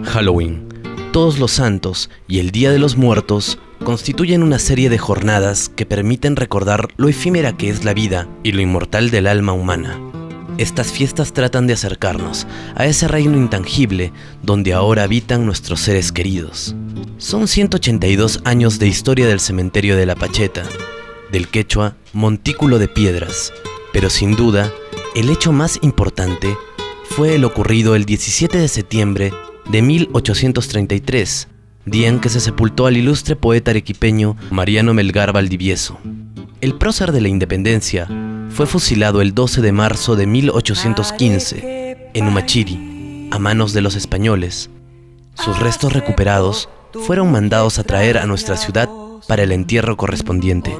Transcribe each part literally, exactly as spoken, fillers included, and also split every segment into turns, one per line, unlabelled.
Halloween, Todos los Santos y el Día de los Muertos constituyen una serie de jornadas que permiten recordar lo efímera que es la vida y lo inmortal del alma humana. Estas fiestas tratan de acercarnos a ese reino intangible donde ahora habitan nuestros seres queridos. Son ciento ochenta y dos años de historia del cementerio de La Pacheta, del quechua Montículo de Piedras, pero sin duda, el hecho más importante fue el ocurrido el diecisiete de septiembre de mil ochocientos treinta y tres, día en que se sepultó al ilustre poeta arequipeño Mariano Melgar Valdivieso. El prócer de la independencia fue fusilado el doce de marzo de mil ochocientos quince en Humachiri, a manos de los españoles. Sus restos recuperados fueron mandados a traer a nuestra ciudad para el entierro correspondiente.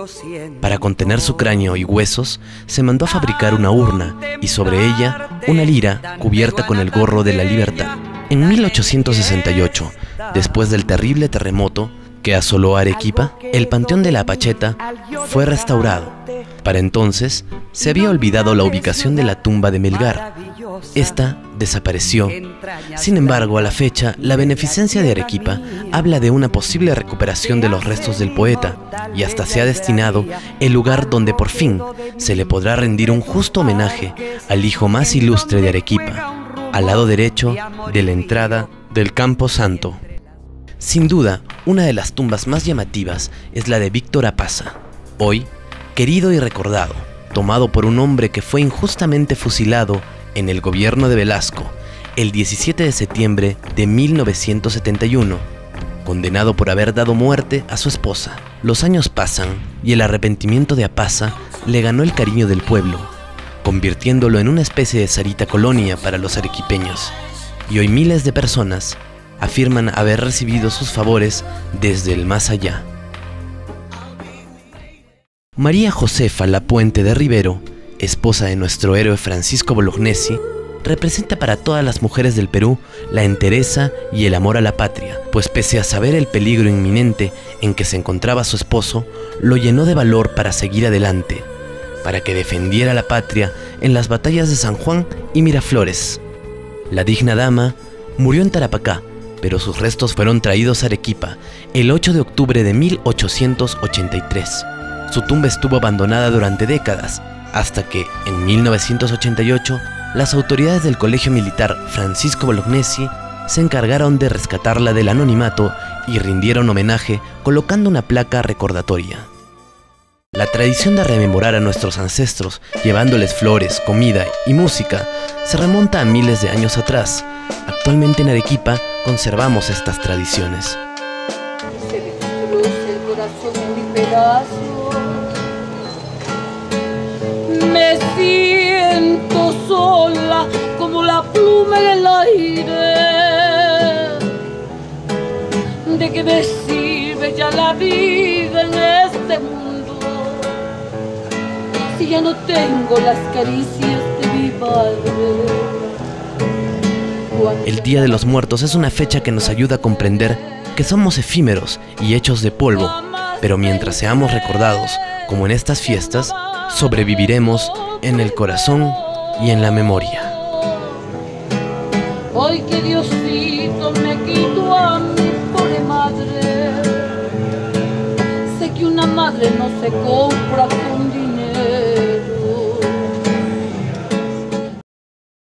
Para contener su cráneo y huesos, se mandó a fabricar una urna y sobre ella una lira cubierta con el gorro de la libertad. En mil ochocientos sesenta y ocho, después del terrible terremoto que asoló Arequipa, el Panteón de La Pacheta fue restaurado. Para entonces, se había olvidado la ubicación de la tumba de Melgar. Esta desapareció. Sin embargo, a la fecha, la Beneficencia de Arequipa habla de una posible recuperación de los restos del poeta y hasta se ha destinado el lugar donde por fin se le podrá rendir un justo homenaje al hijo más ilustre de Arequipa, al lado derecho de la entrada del Campo Santo. Sin duda, una de las tumbas más llamativas es la de Víctor Apaza, hoy querido y recordado, tomado por un hombre que fue injustamente fusilado en el gobierno de Velasco el diecisiete de septiembre de mil novecientos setenta y uno, condenado por haber dado muerte a su esposa. Los años pasan y el arrepentimiento de Apaza le ganó el cariño del pueblo, convirtiéndolo en una especie de Sarita Colonia para los arequipeños, y hoy miles de personas afirman haber recibido sus favores desde el más allá. María Josefa Lapuente de Rivero, esposa de nuestro héroe Francisco Bolognesi, representa para todas las mujeres del Perú la entereza y el amor a la patria, pues pese a saber el peligro inminente en que se encontraba su esposo, lo llenó de valor para seguir adelante, para que defendiera la patria en las batallas de San Juan y Miraflores. La digna dama murió en Tarapacá, pero sus restos fueron traídos a Arequipa el ocho de octubre de mil ochocientos ochenta y tres. Su tumba estuvo abandonada durante décadas, hasta que, en mil novecientos ochenta y ocho, las autoridades del Colegio Militar Francisco Bolognesi se encargaron de rescatarla del anonimato y rindieron homenaje colocando una placa recordatoria. La tradición de rememorar a nuestros ancestros, llevándoles flores, comida y música, se remonta a miles de años atrás. Actualmente en Arequipa conservamos estas tradiciones.
Se le destroza el corazón en mil pedazos. Me siento sola como la pluma en el aire. ¿De qué me sirve ya la vida en este mundo si ya no tengo las caricias de mi padre?
El Día de los Muertos es una fecha que nos ayuda a comprender que somos efímeros y hechos de polvo, pero mientras seamos recordados, como en estas fiestas, sobreviviremos en el corazón y en la memoria.
Hoy que Diosito me quitó a mi pobre madre, sé que una madre no se compra con